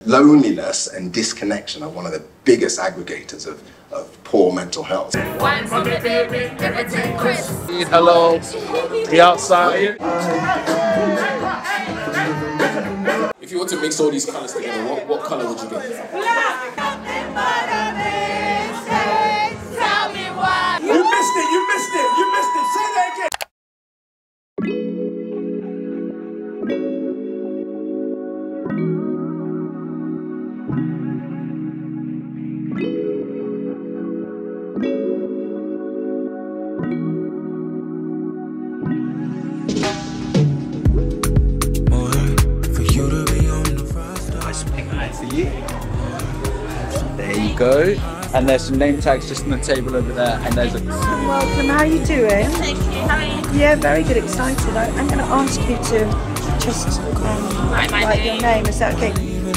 Loneliness and disconnection are one of the biggest aggregators of poor mental health. Hello, the outside. If you want to mix all these colours together, what colour would you get? You missed it, you missed it, you missed it. Say that again. There you go. And there's some name tags just on the table over there. And there's a... Welcome, how are you doing? Thank you, how are you? Yeah, very good, excited. I'm going to ask you to just write your name, is that okay?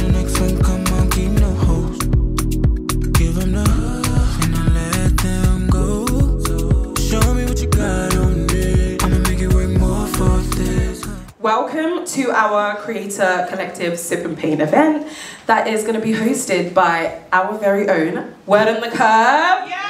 Welcome to our Creator Collective Sip and Paint event that is going to be hosted by our very own Word on the Curb. Yeah!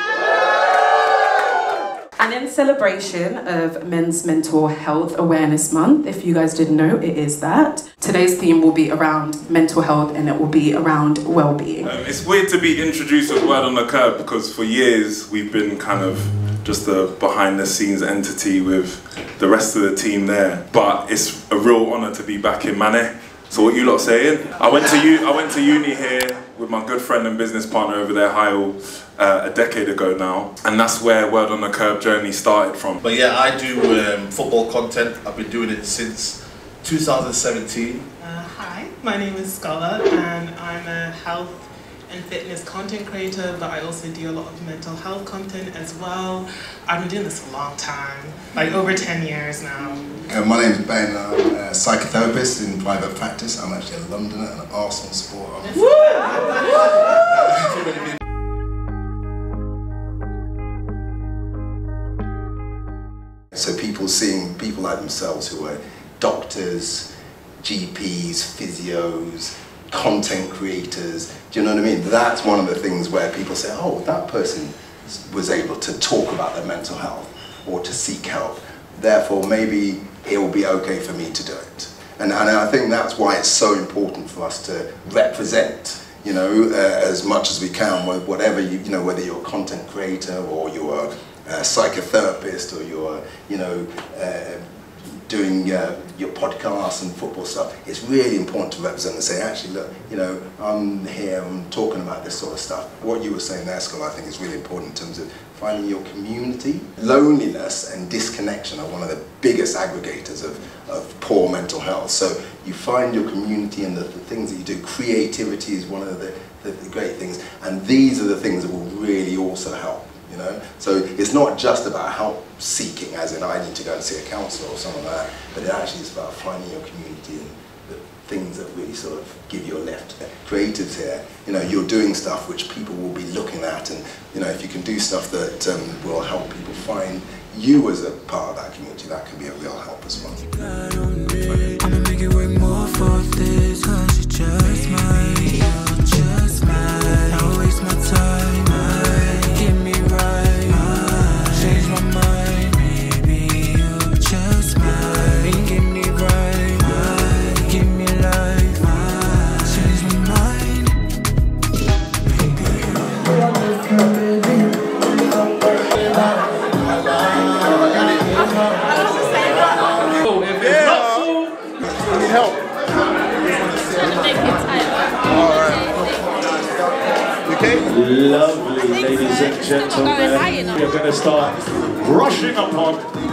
And in celebration of Men's Mental Health Awareness Month, if you guys didn't know, it is that. Today's theme will be around mental health and it will be around well-being. It's weird to be introduced as Word on the Curb because for years we've been kind of just a behind-the-scenes entity with the rest of the team there. But it's a real honour to be back in Manny. So what you lot saying? I went to uni here with my good friend and business partner over there, Hyle, a decade ago now, and that's where Word on the Curb journey started from. But yeah, I do football content. I've been doing it since 2017. Hi, my name is Scholar and I'm a health and fitness content creator, but I also do a lot of mental health content as well. I've been doing this a long time, like over 10 years now. My name is Ben, I'm a psychotherapist in private practice. I'm actually a Londoner and an Arsenal supporter. So people seeing people like themselves who are doctors, GPs, physios, content creators, do you know what I mean? That's one of the things where people say, oh, that person was able to talk about their mental health or to seek help. Therefore, maybe it will be okay for me to do it. And I think that's why it's so important for us to represent, you know, as much as we can, whatever you know, whether you're a content creator or you're a psychotherapist or you're, you know, doing your podcasts and football stuff. It's really important to represent and say, actually, look, you know, I'm here, I'm talking about this sort of stuff. What you were saying there, Scott, I think is really important in terms of finding your community. Loneliness and disconnection are one of the biggest aggregators of poor mental health. So you find your community and the things that you do. Creativity is one of the great things, and these are the things that will really also help. You know? So it's not just about help seeking, as in I need to go and see a counsellor or something like that, but it actually is about finding your community and the things that really sort of give you a lift. Creatives here, you know, you're doing stuff which people will be looking at, and you know, if you can do stuff that will help people find you as a part of that community, that can be a real help as well. I'ma make it work more for this, 'cause you're just mine, you're just mine. Don't waste my time. Lovely, ladies and gentlemen. We are going to start brushing upon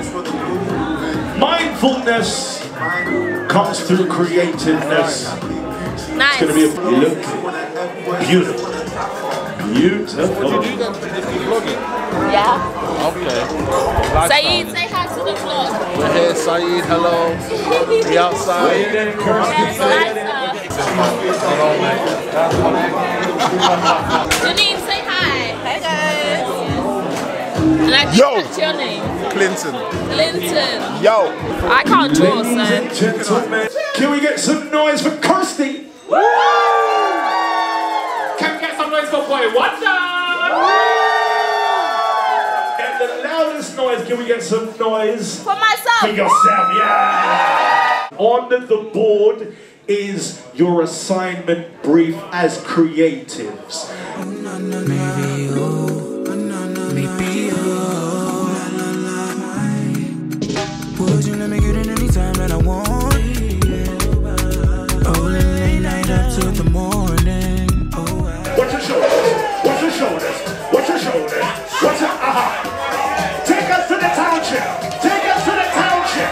mindfulness comes through creativeness. Nice. It's going to be a look beautiful. Beautiful. What do you do then? Vlogging? Yeah. Okay. Saeed, say hi to the vlog. We're here, Saeed, hello. The outside. Hello, mate. Janine, say hi. Hey guys. And I didn't catch your name. Clinton. Clinton. Yo. I can't draw, so. Ladies and gentlemen, can we get some noise for Kirsty? Woo! Boy, what's up? And the loudest noise, can we get some noise? For myself. For yourself, yeah. On the board is your assignment brief as creatives. Would you let me get in anytime that I want? Oh, late night up till the morning. Watch your shoulders, watch your shoulders, watch your shoulders, watch your Take us to the township, take us to the township.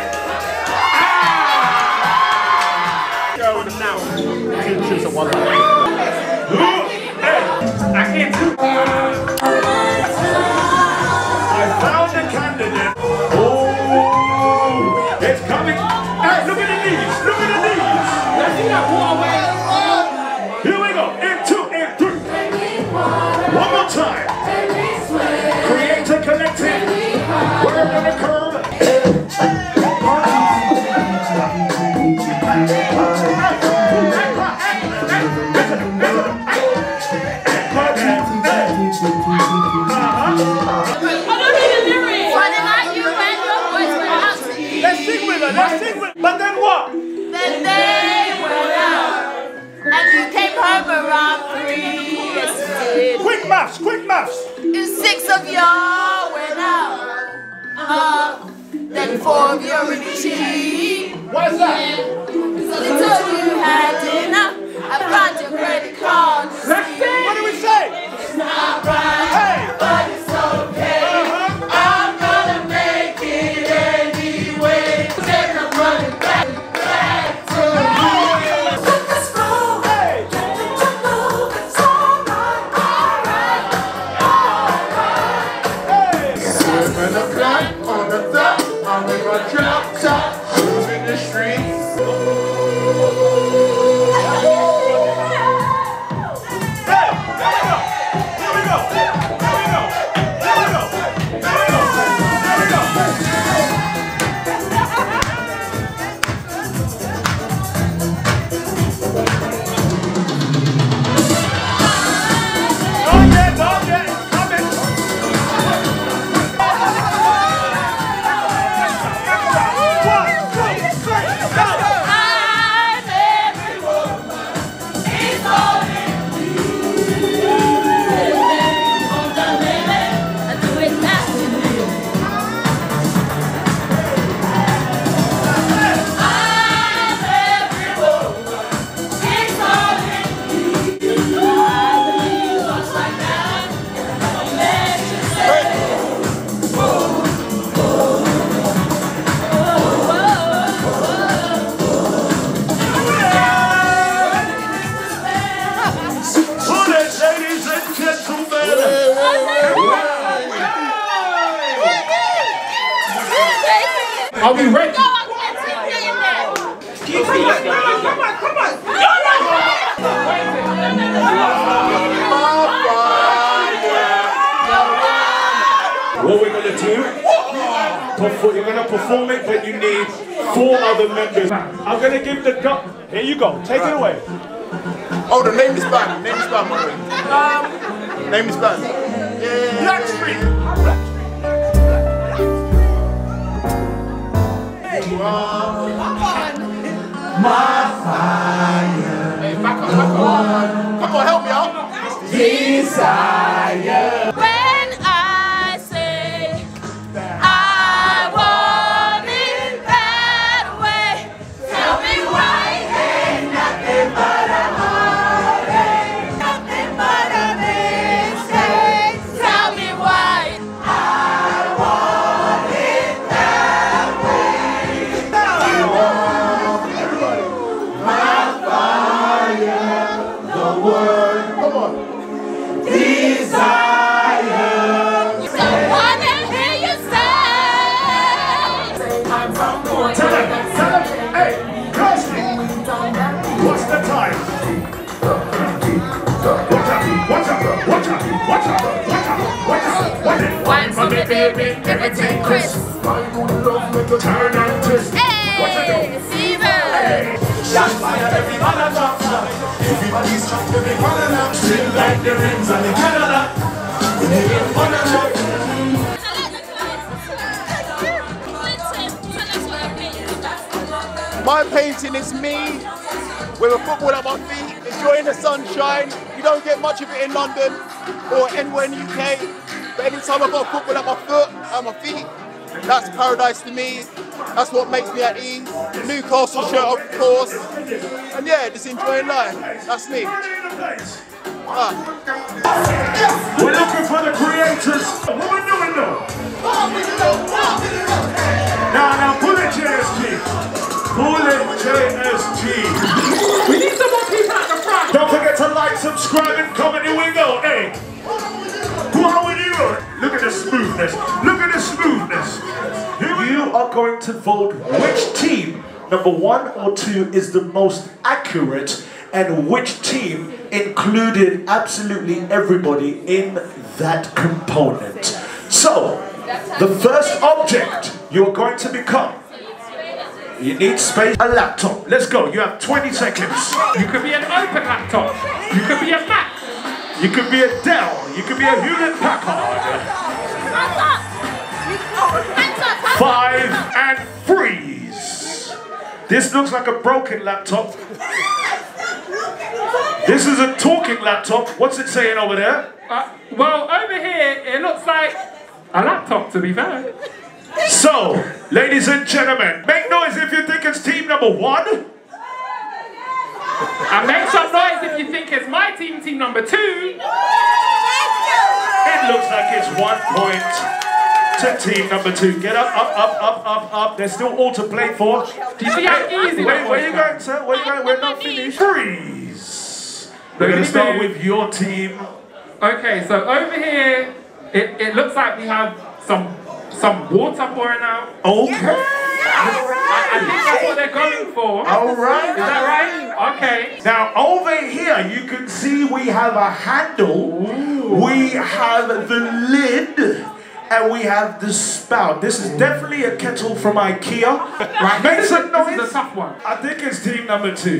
Go with them now. I can choose a one line. Hey, I can't do I found a candidate. Oh, it's coming. Hey, look at the knees, look at the knees. Let's see that away. Here we go, in 2, in 3. One more time. Creator Collective. Word on the curve. Let's sing with her, let's sing with her. But then what? Then they went out, and you came home around 3. Yes, you did. Quick maths, quick maths. And 6 of y'all went out. Then 4 of you already cheap. What is that? So they told you you had dinner. I brought your credit card. Let's sing. What do we say? It's not right, hey, but it's okay. I'm gonna make it anyway. Then I'm running back to you. Are we ready? Go on, get in there. Come on. What we're going to do, you're going to perform it, but you need 4 other members. I'm going to give the gun. Here you go. Take it away. Oh, the name is bad. Name is bad, my friend. Name is bad. Yeah. Blackstreet. My fire. Hey, back up. Come on, help me out. Desire. When I say I want it that way, tell me why ain't nothing but a heartache, nothing but a mistake. Tell me why I want it that way. My fire, the word. Come on. Desire. So wanna hear you say I'm from Boy. Tell him. Hey, Kirsty. What's the time? Watch out. Wine for me, baby, everything crisp. Turn and twist. Hey, fever. Shots fired, every man a drop shot. Everybody's trying to be one and I'm still like the rims on the Cadillac. When they get on the truck. My painting is me with a football at my feet, enjoying the sunshine. You don't get much of it in London or anywhere in the UK. But anytime I've got football at my foot, at my feet, that's paradise to me. That's what makes me at ease. The Newcastle shirt, of course. And yeah, just enjoying life. That's me. We're looking for the creators. What we doing now? Now pull it, JSG. Pull it, JSG. We need some more people at the front. Don't forget to like, subscribe, and comment. Here we go. Hey. What we doing? Look at the smoothness. Look at the smoothness. You are going to vote which team, number 1 or 2, is the most accurate, and which team included absolutely everybody in that component. So, the first object you're going to become, you need space, a laptop. Let's go, you have 20 seconds. You could be an open laptop. You could be a Mac. You could be a Dell. You could be a Hewlett Packard. 5 and freeze. This looks like a broken laptop. This is a talking laptop. What's it saying over there? Well, over here, it looks like a laptop, to be fair. So, ladies and gentlemen, make noise if you think it's team number 1. And make some noise if you think it's my team, team number 2. It looks like it's 1 point to team number 2. Get up, up, up, up, up, up. There's still all to play for. Do you see how easy that was? Where you going, sir? Where you going? We're not finished. Freeze. We're going to start with your team. Okay, so over here, it looks like we have some water pouring out. Okay. I think that's what they're going for. All right. Is that right? Okay. Now, over here, you can see we have a handle. Ooh. We have the lid. And we have the spout. This is definitely a kettle from IKEA. Right, make some noise. This is a tough one. I think it's team number 2.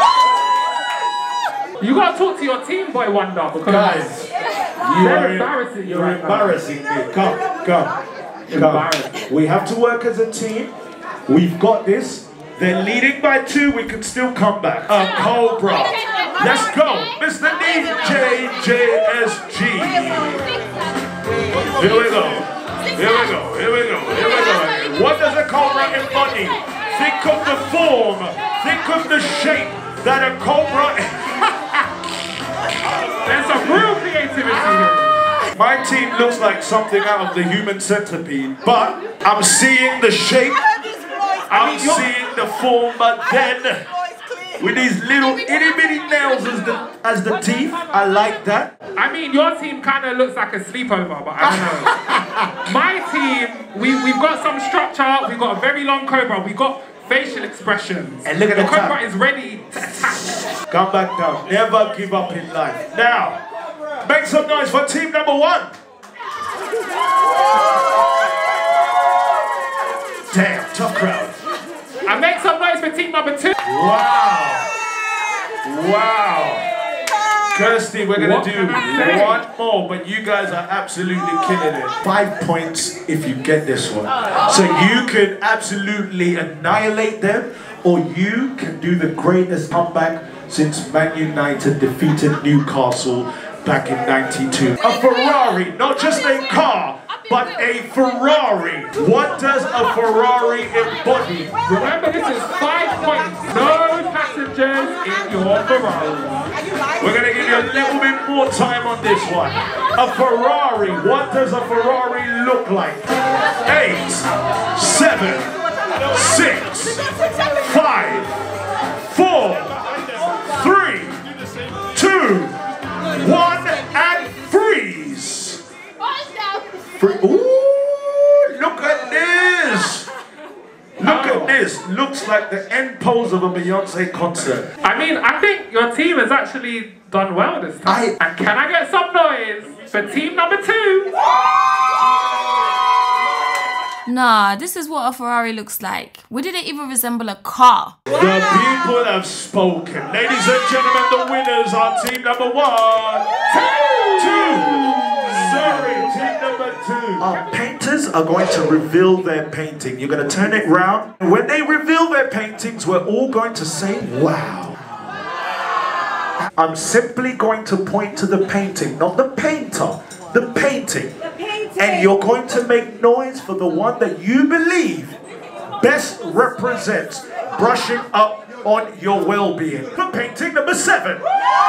You gotta talk to your team, boy Wonder, because guys, you're embarrassing. You're embarrassing me. Come. We have to work as a team. We've got this. They're leading by 2. We can still come back. Cobra. Let's go, Mr. DJSG. Here we go. What does a cobra embody? Think of the form, think of the shape that a cobra. There's some real creativity here. My team looks like something out of the Human Centipede, but I'm seeing the shape, I'm seeing the form, but then with these little itty bitty nails as the teeth, I like that. I mean, your team kind of looks like a sleepover, but I don't know. My team, we've got some structure, we've got a very long cobra, we've got facial expressions. And look at the the cobra is ready to attack. Come back down, never give up in life. Now, make some noise for team number 1. Damn, tough crowd. And make some noise for team number 2. Wow. Kirsty, we're going to do 1 more, but you guys are absolutely killing it. 5 points if you get this one. So you can absolutely annihilate them, or you can do the greatest comeback since Man United defeated Newcastle back in '92. A Ferrari, not just a car, but a Ferrari. What does a Ferrari embody? Remember, this is 5 points. No passengers in your Ferrari. We're going to give you a little bit more time on this one. A Ferrari, what does a Ferrari look like? 8, 7, 6, 5, 4, 3, 2, 1, and freeze. Ooh, look at this. Look at this. Looks like the end pose of a Beyonce concert. I mean, I think your team has actually done well this time. And can I get some noise for team number 2? Nah, this is what a Ferrari looks like. Would it even resemble a car? The people have spoken. Ladies and gentlemen, the winners are team number 1. Team number 2. Our painters are going to reveal their painting. You're going to turn it round. And when they reveal their paintings, we're all going to say, wow. I'm simply going to point to the painting, not the painter, the painting. And you're going to make noise for the one that you believe best represents brushing up on your well-being. For painting number 7.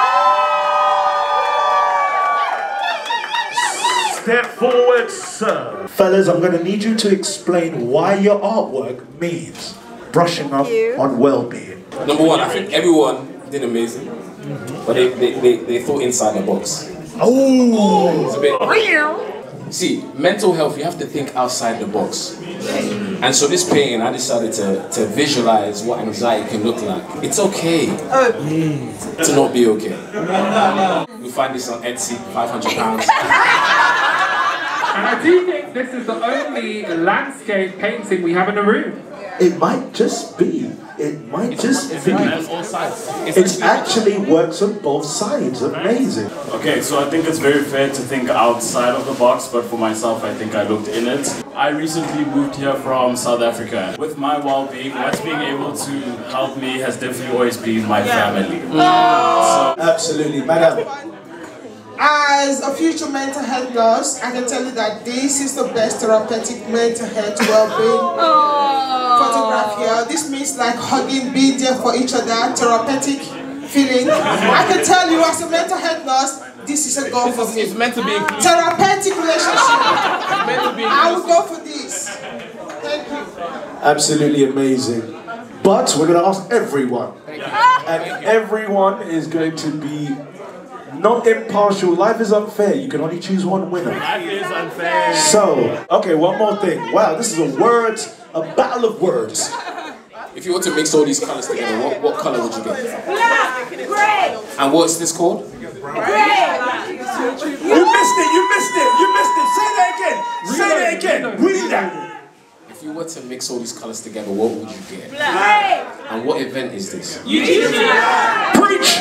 Step forward, sir. Fellas, I'm going to need you to explain why your artwork means brushing up on well-being. Number 1, I think everyone did amazing, but they thought inside the box. Oh! It's a bit... See, mental health, you have to think outside the box. And so this painting, I decided to visualize what anxiety can look like. It's okay to not be okay. You'll find this on Etsy, £500. And I do think this is the only landscape painting we have in the room. It might just be. It might just be. It actually works on both sides. Amazing. Okay, so I think it's very fair to think outside of the box, but for myself, I think I looked in it. I recently moved here from South Africa. With my well-being, what's being able to help me has definitely always been my family. So, absolutely, madam. As a future mental health nurse, I can tell you that this is the best therapeutic mental health well-being photograph here. This means like hugging, being there for each other, therapeutic feeling. I can tell you as a mental health nurse, this is a goal for me. It's meant to be therapeutic relationship. I will go for this. Thank you. Absolutely amazing. But we're going to ask everyone. And everyone is going to be not impartial. Life is unfair. You can only choose one winner. Life is unfair. So, okay, one more thing. Wow, this is a battle of words. If you were to mix all these colours together, what colour would you get? Black, grey. And what's this called? Grey. You missed it, you missed it, you missed it. Say that again. Say that again. Read that. If you were to mix all these colours together, what would you get? Black. And what event is this? Preach!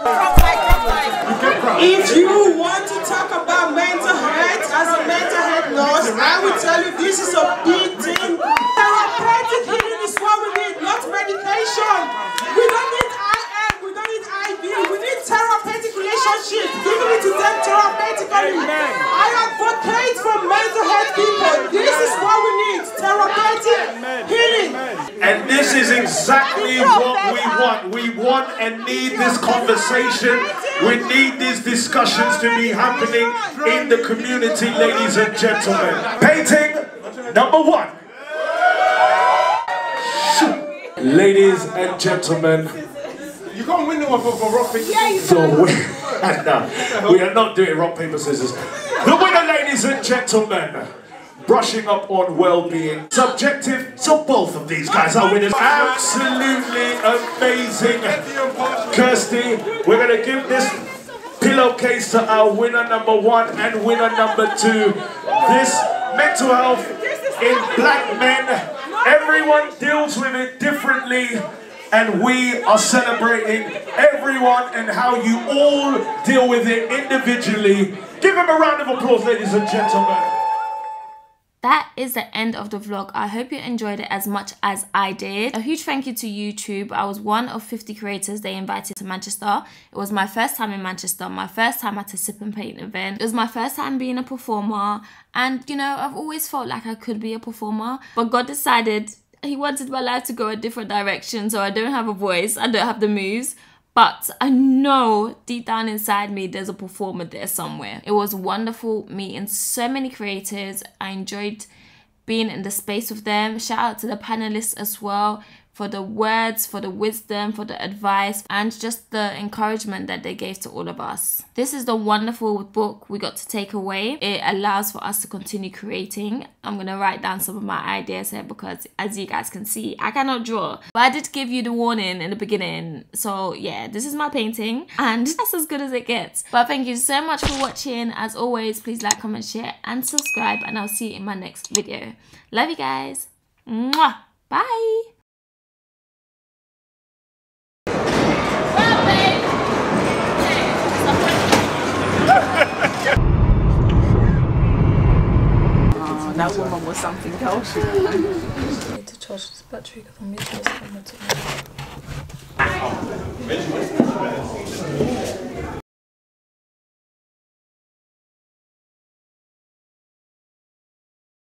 If you want to talk about mental health as a mental health nurse, I will tell you this is a big thing. Therapeutic healing is what we need, not medication. We don't need IM, we don't need IV, we need therapeutic relationship. Giving it to them therapeutically. I advocate for mental health people. This is what we need, therapeutic healing. And this is exactly what we want. We want and need this conversation. We need these discussions to be happening in the community, ladies and gentlemen. Painting number 1. Ladies and gentlemen. You can't win the one for rock, paper, scissors. No, we are not doing rock, paper, scissors. The winner, ladies and gentlemen. Brushing up on well-being. Subjective, so both of these guys are winners. Absolutely amazing. Kirsty, we're going to give this pillowcase to our winner number 1 and winner number 2. This mental health in black men. Everyone deals with it differently. And we are celebrating everyone and how you all deal with it individually. Give them a round of applause, ladies and gentlemen. That is the end of the vlog. I hope you enjoyed it as much as I did. A huge thank you to YouTube. I was one of 50 creators they invited to Manchester. It was my first time in Manchester, my first time at a sip and paint event. It was my first time being a performer. And you know, I've always felt like I could be a performer. But God decided He wanted my life to go a different direction. So I don't have a voice, I don't have the moves. But I know deep down inside me, there's a performer there somewhere. It was wonderful meeting so many creators. I enjoyed being in the space with them. Shout out to the panelists as well. for the words, for the wisdom, for the advice, and just the encouragement that they gave to all of us. This is the wonderful book we got to take away. It allows for us to continue creating. I'm going to write down some of my ideas here because, as you guys can see, I cannot draw. But I did give you the warning in the beginning. So yeah, this is my painting and that's as good as it gets. But thank you so much for watching. As always, please like, comment, share and subscribe, and I'll see you in my next video. Love you guys. Mwah. Bye. Oh, that woman was something else. I need to charge this battery because I'm using this camera today.